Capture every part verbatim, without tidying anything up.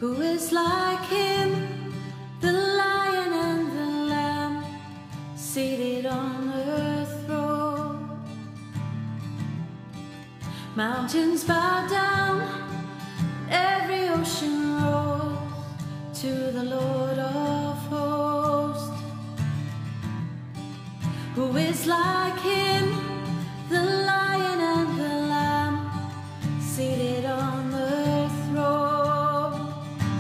Who is like him, the lion and the lamb, seated on the throne? Mountains bow down, every ocean roars to the Lord of hosts. Who is like him, the lion and the lamb, seated on the throne?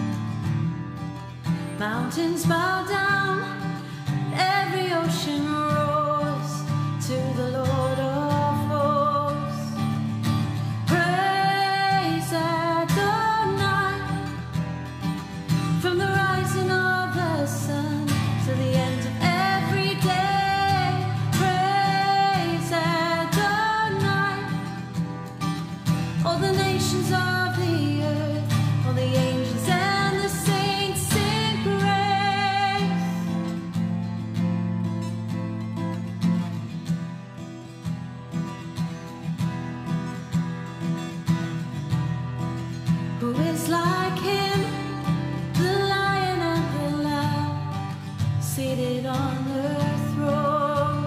Mountains bow down, every ocean roars to the Lord of hosts. Praise Adonai, from the rising of the sun to the end of every day. Praise Adonai, all the nations of the earth, all the angels and the saints sing praise. Who is like him, the lion and the lamb, seated on the throne?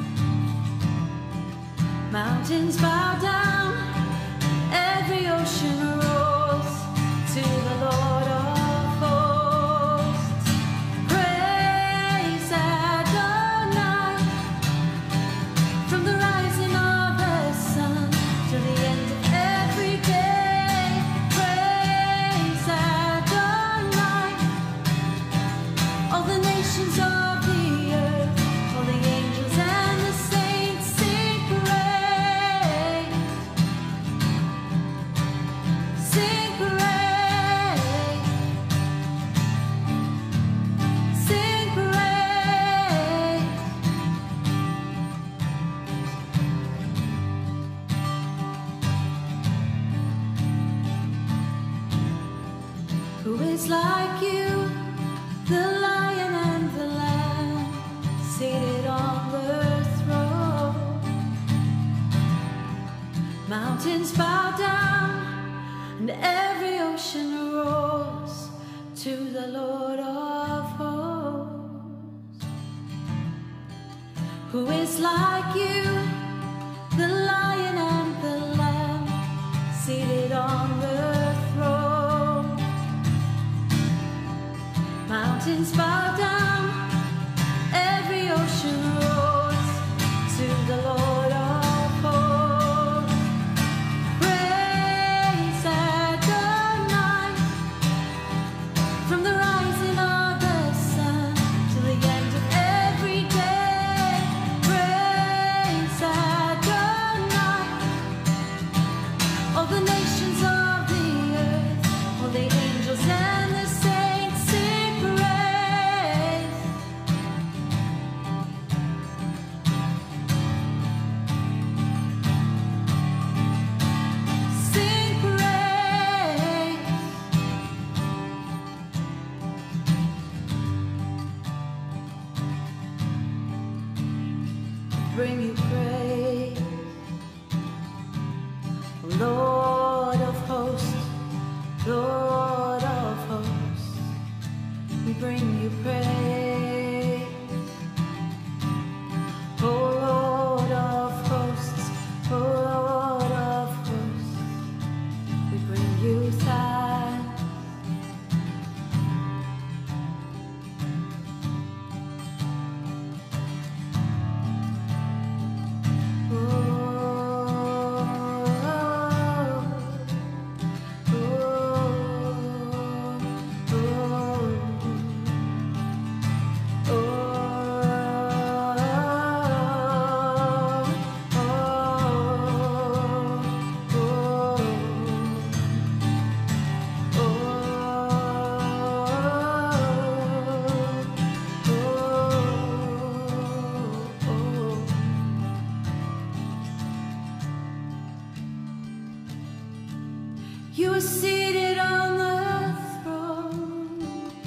Mountains bow down, every ocean roars to the Lord of hosts. Praise Adonai, from the rising of the sun to the end of every day. Praise Adonai, all the nations of the earth, all the angels and the saints sing praise. Sing praise. Sing praise. Who is like you, the lion and the lamb, seated on the throne? Mountains bow down, and every ocean roars to the Lord of hosts. Who is like you, the lion and the lamb, seated on the throne? Mountains bow down, every ocean roars to the Lord of hosts. Praise Adonai, from the rising of the sun to the end of every day. Praise Adonai, all the nations of the earth, all the angels and the saints sing praise. Sing praise. Bring you praise, Lord of hosts, Lord of hosts. We bring you praise, oh Lord of hosts, oh Lord of hosts. We bring you thanks. Oh, oh, oh, you are seated on the throne.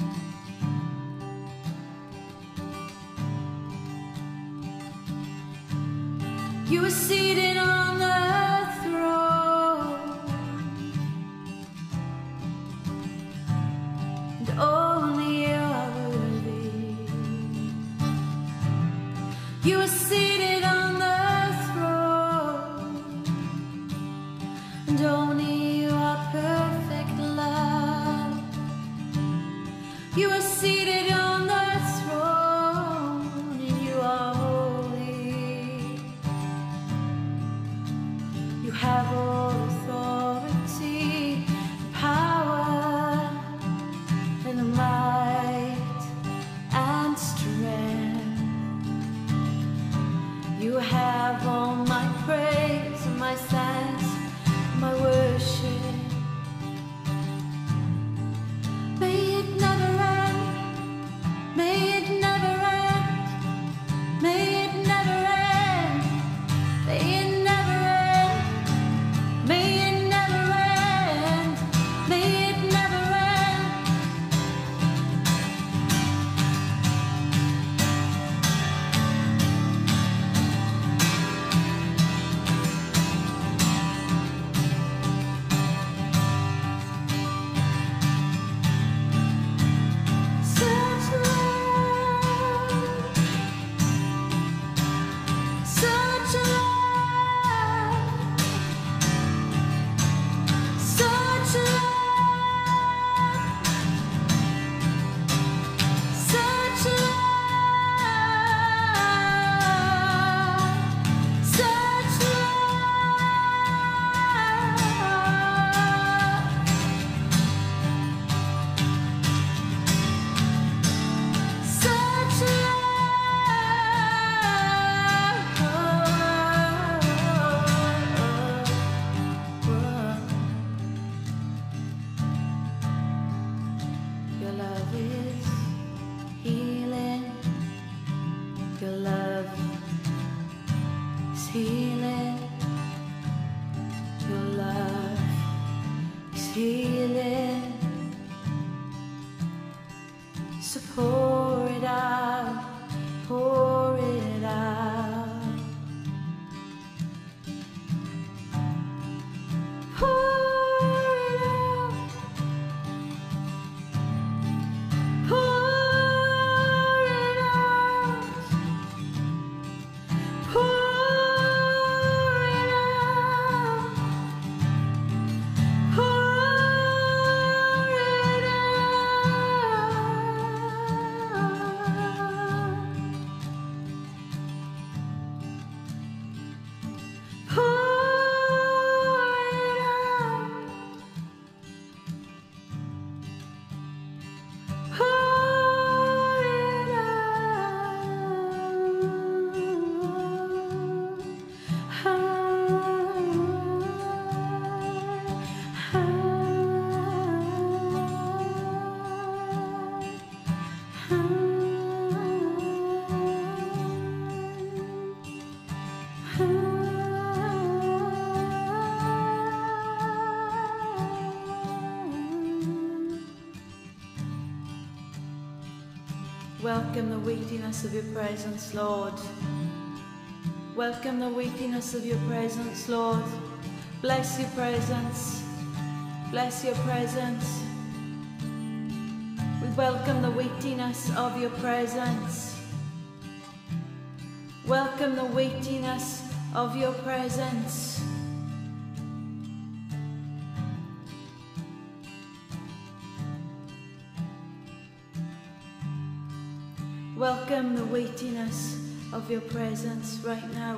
You are seated on the throne. have all authority, power, and might, and strength. You have all my praise and my thanks, my worship. May it never end, may it never end, may it never end, may it never end, may it never end, may it never end. Such love, such love, such love, such love, such Your love is healing. Your love is healing. Your love is healing. So pour it out, pour it out. Pour it out, pour it out, pour it out, pour it out, pour it out. Welcome the weightiness of your presence, Lord. Welcome the weightiness of your presence, Lord. Bless your presence. Bless your presence. We welcome the weightiness of your presence. Welcome the weightiness of your presence. Welcome the weightiness of your presence right now.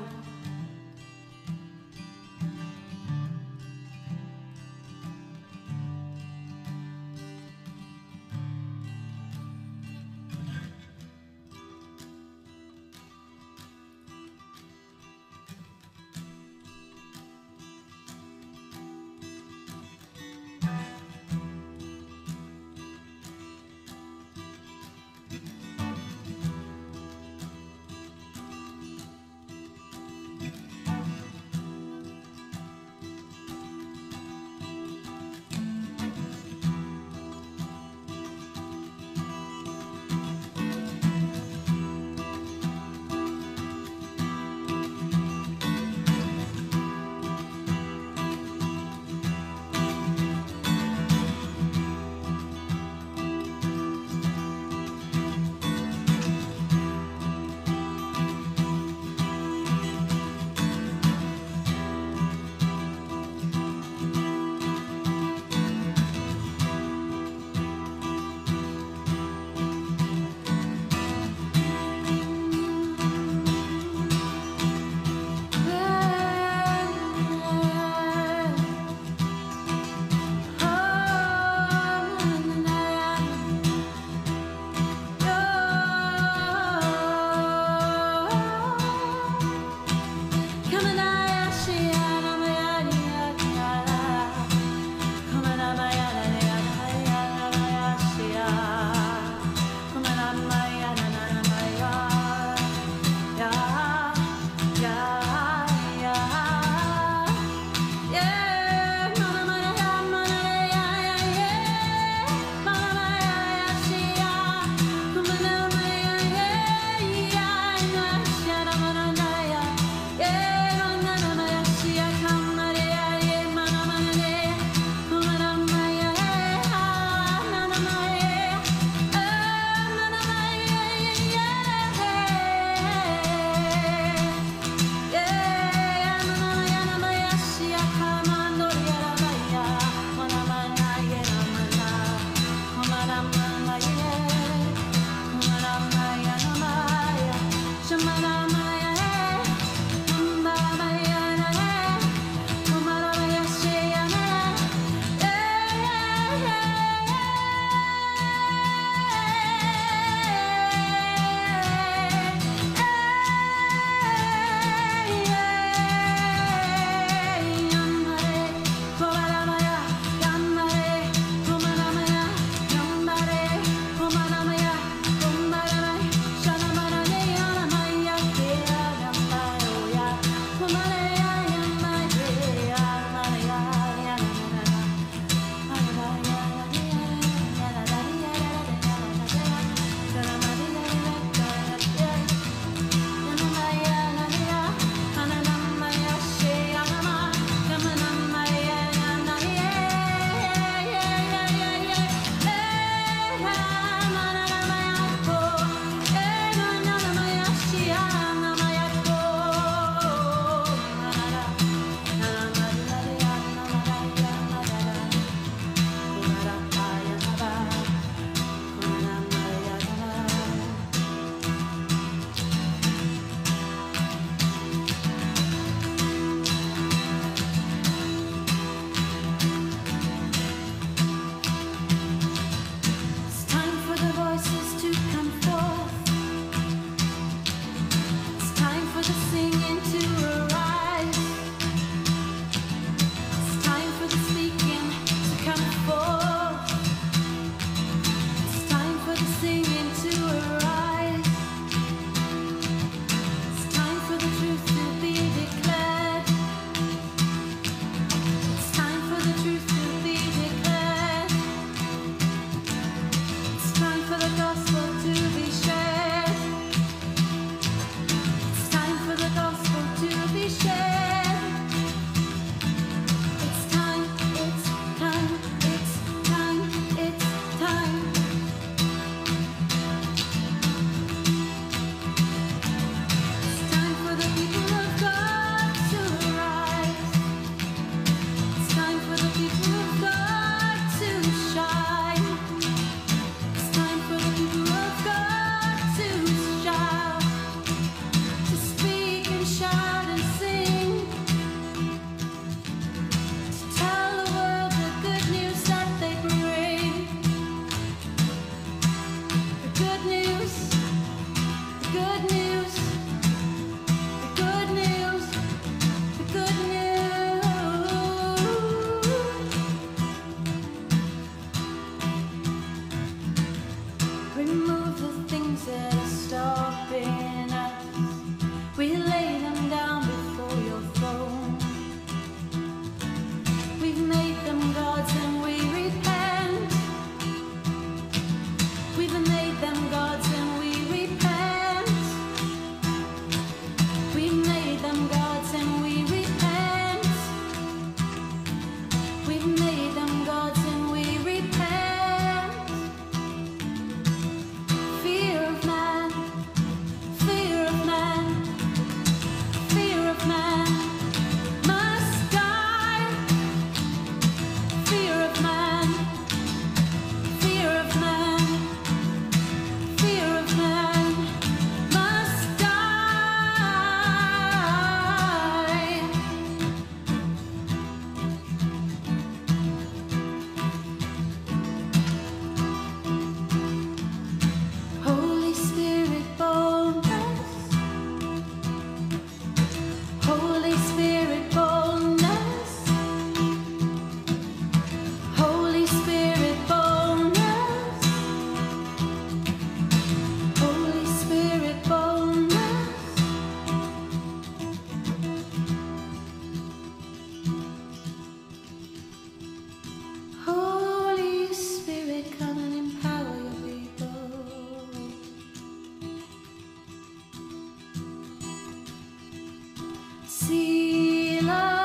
Selah.